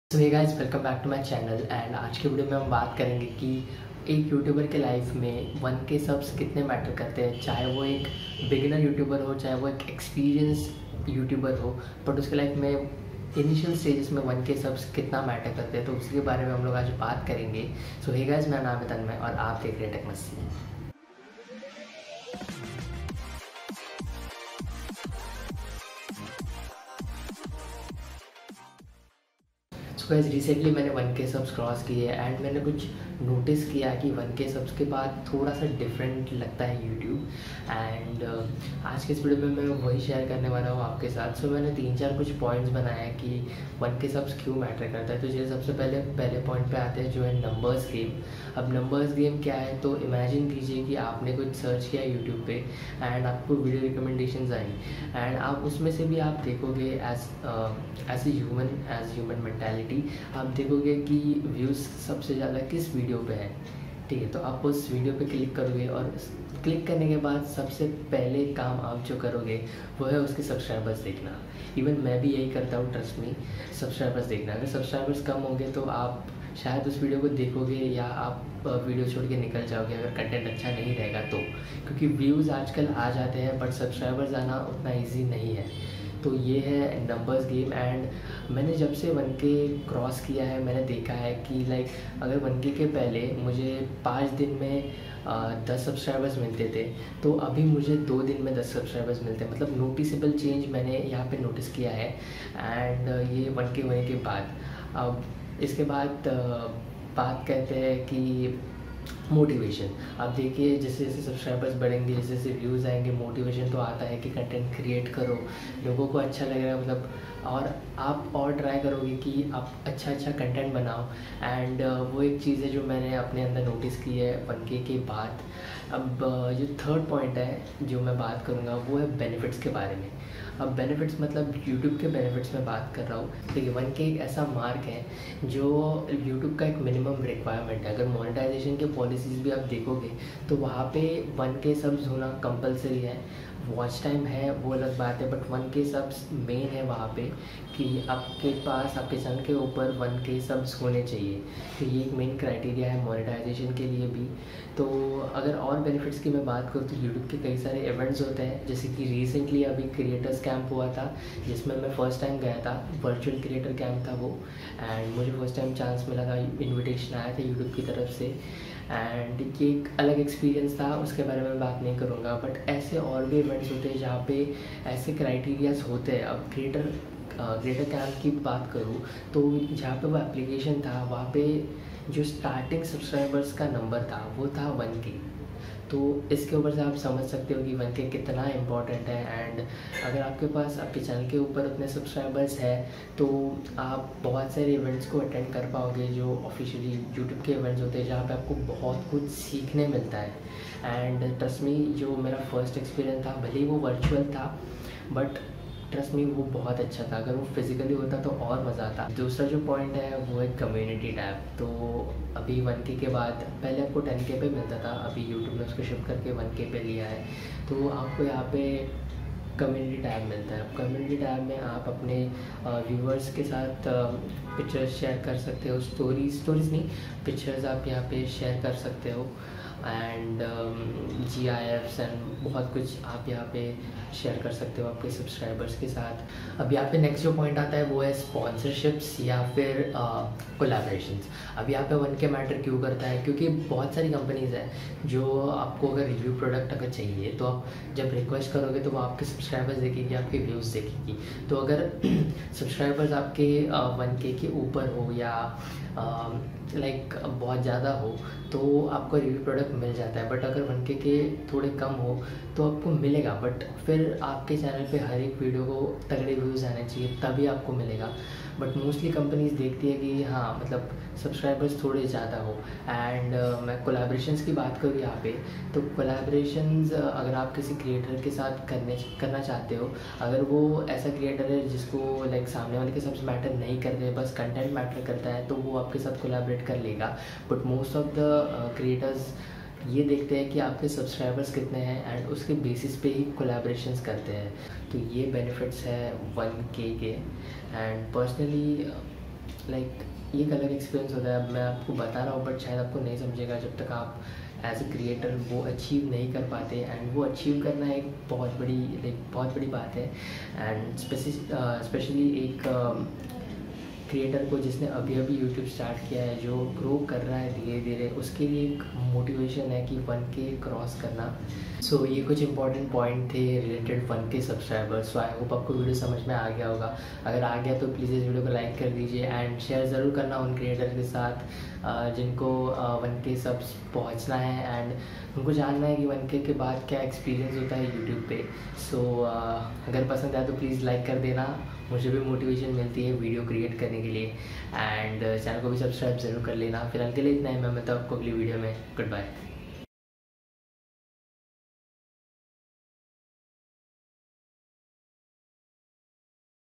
So hey guys, welcome back to my channel. And आज के video में हम बात करेंगे कि एक यूट्यूबर के लाइफ में 1K सब्स कितने मैटर करते हैं। चाहे वो एक बिगिनर यूट्यूबर हो, चाहे वो एक एक्सपीरियंस यूट्यूबर हो, बट उसके लाइफ में इनिशियल स्टेजेस में 1K सब्स कितना मैटर करते हैं, तो उसी के बारे में हम लोग आज बात करेंगे। सो हे गाइस, मेरा नाम है तन्मय और आप देख रहे हैं टेक मस्ती। गाइस, रिसेंटली मैंने 1K सब्स क्रॉस किए एंड मैंने कुछ नोटिस किया कि 1K सब्स के बाद थोड़ा सा डिफरेंट लगता है यूट्यूब। एंड आज के इस वीडियो में मैं वही शेयर करने वाला हूँ आपके साथ। सो मैंने 3-4 कुछ पॉइंट्स बनाए हैं कि 1K सब्स क्यों मैटर करता है। तो चलिए सबसे पहले पॉइंट पे आते हैं, जो है नंबर्स गेम। अब नंबर्स गेम क्या है, तो इमेजिन कीजिए कि आपने कुछ सर्च किया यूट्यूब पे एंड आपको वीडियो रिकमेंडेशंस आई एंड आप उसमें से भी आप देखोगे एज ह्यूमन मेंटालिटी आप देखोगे कि व्यूज़ सबसे ज़्यादा किस वीडियो पे है। ठीक है, तो आप उस वीडियो पे क्लिक करोगे और क्लिक करने के बाद सबसे पहले काम आप जो करोगे वो है उसके सब्सक्राइबर्स देखना। इवन मैं भी यही करता हूँ, ट्रस्ट मी, सब्सक्राइबर्स देखना। अगर सब्सक्राइबर्स कम होंगे तो आप शायद उस वीडियो को देखोगे या आप वीडियो छोड़ के निकल जाओगे अगर कंटेंट अच्छा नहीं रहेगा तो, क्योंकि व्यूज़ आजकल आ जाते हैं बट सब्सक्राइबर्स आना उतना ईजी नहीं है। तो ये है नंबर्स गेम। एंड मैंने जब से 1K क्रॉस किया है मैंने देखा है कि लाइक अगर 1K के पहले मुझे 5 दिन में 10 सब्सक्राइबर्स मिलते थे, तो अभी मुझे 2 दिन में 10 सब्सक्राइबर्स मिलते हैं। मतलब नोटिसेबल चेंज मैंने यहाँ पे नोटिस किया है। एंड ये 1K होने के बाद अब इसके बाद बात कहते हैं कि मोटिवेशन। आप देखिए जैसे जैसे सब्सक्राइबर्स बढ़ेंगे, जैसे जैसे व्यूज़ आएंगे, मोटिवेशन तो आता है कि कंटेंट क्रिएट करो, लोगों को अच्छा लगेगा, मतलब और आप और ट्राई करोगे कि आप अच्छा कंटेंट बनाओ। एंड वो एक चीज़ है जो मैंने अपने अंदर नोटिस की है 1K के बाद। अब जो थर्ड पॉइंट है जो मैं बात करूँगा वो है बेनिफिट्स के बारे में। अब बेनिफिट्स मतलब यूट्यूब के बेनिफिट्स में बात कर रहा हूँ। देखिए 1K एक ऐसा मार्क है जो यूट्यूब का एक मिनिमम रिक्वायरमेंट है। अगर मोनेटाइजेशन के पॉलिसीज़ भी आप देखोगे तो वहाँ पे 1K सब्स होना कंपलसरी है। वॉच टाइम है वो अलग बात है, बट 1K सब्स मेन है वहाँ पे कि आपके पास आपके चैनल के ऊपर 1K सब्स होने चाहिए। तो ये एक मेन क्राइटेरिया है मोनेटाइजेशन के लिए भी। तो अगर और बेनिफिट्स की मैं बात करूँ तो यूट्यूब के कई सारे इवेंट्स होते हैं, जैसे कि रिसेंटली अभी क्रिएटर्स कैंप हुआ था जिसमें मैं फ़र्स्ट टाइम गया था। वर्चुअल क्रिएटर कैंप था वो, एंड मुझे फर्स्ट टाइम चांस मिला था, इन्विटेशन आया था यूट्यूब की तरफ से। एंड ये एक अलग एक्सपीरियंस था, उसके बारे में मैं बात नहीं करूँगा। बट ऐसे और भी इवेंट्स होते हैं जहाँ पे ऐसे क्राइटेरियाज होते हैं। अब क्रिएटर कैंप की बात करूँ तो जहाँ पे वो एप्लीकेशन था वहाँ पे जो स्टार्टिंग सब्सक्राइबर्स का नंबर था वो था 1K। तो इसके ऊपर से आप समझ सकते हो कि 1K कितना इम्पॉर्टेंट है। एंड अगर आपके पास आपके चैनल के ऊपर उतने सब्सक्राइबर्स है तो आप बहुत सारे इवेंट्स को अटेंड कर पाओगे जो ऑफिशियली यूट्यूब के इवेंट्स होते हैं, जहाँ पे आपको बहुत कुछ सीखने मिलता है। एंड ट्रस्ट मी, जो मेरा फर्स्ट एक्सपीरियंस था, भले ही वो वर्चुअल था बट ट्रस्ट मी वो बहुत अच्छा था। अगर वो फिज़िकली होता तो और मज़ा आता। दूसरा जो पॉइंट है वो है कम्युनिटी टैब। तो अभी 1K के बाद पहले आपको 10K पे मिलता था, अभी यूट्यूब ने उसको शिफ्ट करके 1K पे लिया है। तो आपको यहाँ पे कम्युनिटी टैब मिलता है। कम्युनिटी टैब में आप अपने व्यूवर्स के साथ पिक्चर्स शेयर कर सकते हो, स्टोरीज नहीं, पिक्चर्स आप यहाँ पे शेयर कर सकते हो। एंड GIFs एंड बहुत कुछ आप यहाँ पे शेयर कर सकते हो आपके सब्सक्राइबर्स के साथ। अब यहाँ पे नेक्स्ट जो पॉइंट आता है वो है स्पॉन्सरशिप्स या फिर कोलैबोरेशंस। अब यहाँ पे 1K मैटर क्यों करता है, क्योंकि बहुत सारी कंपनीज़ हैं जो आपको अगर रिव्यू प्रोडक्ट अगर चाहिए तो आप जब रिक्वेस्ट करोगे तो वो आपके सब्सक्राइबर्स देखेगी, आपके व्यूज़ देखेगी। तो अगर सब्सक्राइबर्स आपके 1K के ऊपर हो या लाइक बहुत ज़्यादा हो तो आपको रिव्यू प्रोडक्ट मिल जाता है। बट अगर 1K के थोड़े कम हो तो आपको मिलेगा, बट फिर आपके चैनल पे हर एक वीडियो को तगड़े व्यूज़ आने चाहिए तभी आपको मिलेगा। बट मोस्टली कंपनीज देखती है कि हाँ मतलब सब्सक्राइबर्स थोड़े ज़्यादा हो। एंड मैं कोलैबोरेशंस की बात करूँ यहाँ पे, तो कोलैबोरेशंस अगर आप किसी क्रिएटर के साथ करना चाहते हो, अगर वो ऐसा क्रिएटर है जिसको लाइक सामने वाले के सबसे मैटर नहीं करते, बस कंटेंट मैटर करता है, तो वो आपके साथ कोलैबोरेट कर लेगा। But most of the creators ये देखते हैं कि आपके सब्सक्राइबर्स कितने हैं एंड उसके बेसिस पे ही कोलैबोरेशंस करते हैं। तो ये बेनिफिट्स है 1K के। एंड पर्सनली लाइक ये एक अलग एक्सपीरियंस होता है। मैं आपको बता रहा हूँ बट शायद आपको नहीं समझेगा जब तक आप एज अ क्रिएटर वो अचीव नहीं कर पाते। एंड वो अचीव करना एक बहुत बड़ी बात है। एंड स्पेशली एक क्रिएटर को जिसने अभी यूट्यूब स्टार्ट किया है, जो ग्रो कर रहा है धीरे धीरे, उसके लिए एक मोटिवेशन है कि 1K क्रॉस करना। सो ये कुछ इंपॉर्टेंट पॉइंट थे related 1K subscribers. So I hope आपको वीडियो समझ में आ गया होगा। अगर आ गया तो प्लीज़ इस वीडियो को लाइक कर दीजिए एंड शेयर ज़रूर करना उन क्रिएटर के साथ जिनको 1K सब्स पहुंचना है एंड उनको जानना है कि 1K के बाद क्या एक्सपीरियंस होता है यूट्यूब पे। सो अगर पसंद आए तो प्लीज़ लाइक कर देना, मुझे भी मोटिवेशन मिलती है वीडियो क्रिएट करने के लिए। एंड चैनल को भी सब्सक्राइब ज़रूर कर लेना। फिलहाल के लिए इतना ही, मैं मिलता हूँ आपको अगली वीडियो में। Good bye.